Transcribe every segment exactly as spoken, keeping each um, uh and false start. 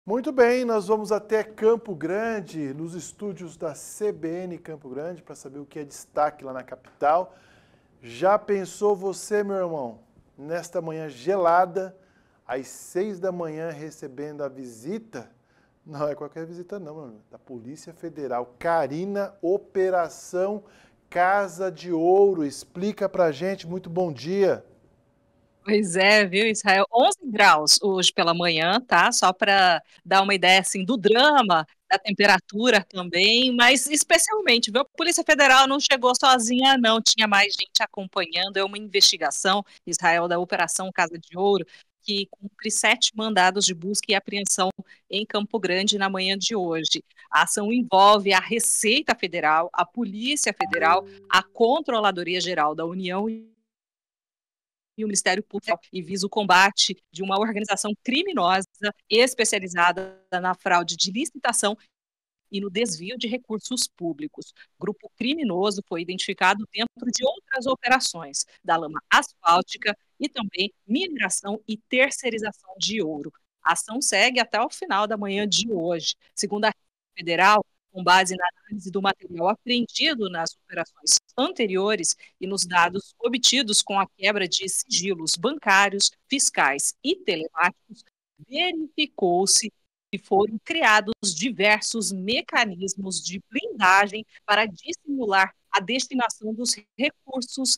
Muito bem, nós vamos até Campo Grande, nos estúdios da C B N Campo Grande, para saber o que é destaque lá na capital. Já pensou você, meu irmão, nesta manhã gelada, às seis da manhã, recebendo a visita? Não é qualquer visita não, meu irmão, da Polícia Federal. Carina, Operação Casa de Ouro. Explica pra gente, muito bom dia. Pois é, viu, Israel? onze graus hoje pela manhã, tá? Só para dar uma ideia, assim, do drama, da temperatura também, mas especialmente, viu? A Polícia Federal não chegou sozinha, não, tinha mais gente acompanhando. É uma investigação, Israel, da Operação Casa de Ouro, que cumpre sete mandados de busca e apreensão em Campo Grande na manhã de hoje. A ação envolve a Receita Federal, a Polícia Federal, a Controladoria Geral da União e o Ministério Público, e visa o combate de uma organização criminosa especializada na fraude de licitação e no desvio de recursos públicos. O grupo criminoso foi identificado dentro de outras operações, da lama asfáltica e também mineração e terceirização de ouro. A ação segue até o final da manhã de hoje. Segundo a Receita Federal, com base na análise do material apreendido nas operações anteriores e nos dados obtidos com a quebra de sigilos bancários, fiscais e telemáticos, verificou-se que foram criados diversos mecanismos de blindagem para dissimular a destinação dos recursos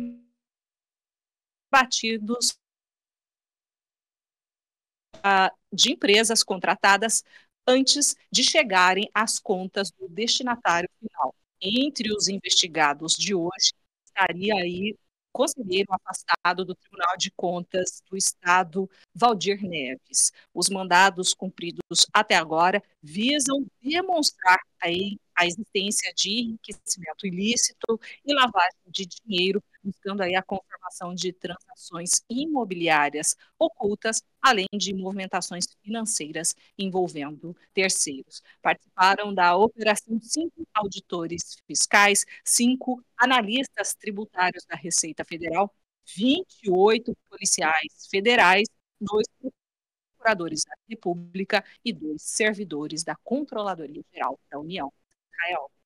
debatidos uh, de empresas contratadas antes de chegarem às contas do destinatário final. Entre os investigados de hoje, estaria aí o conselheiro afastado do Tribunal de Contas do Estado, Valdir Neves. Os mandados cumpridos até agora visam demonstrar aí a existência de enriquecimento ilícito e lavagem de dinheiro, buscando aí a confirmação de transações imobiliárias ocultas, além de movimentações financeiras envolvendo terceiros. Participaram da operação cinco auditores fiscais, cinco analistas tributários da Receita Federal, vinte e oito policiais federais, dois procuradores da República e dois servidores da Controladoria Geral da União. Israel.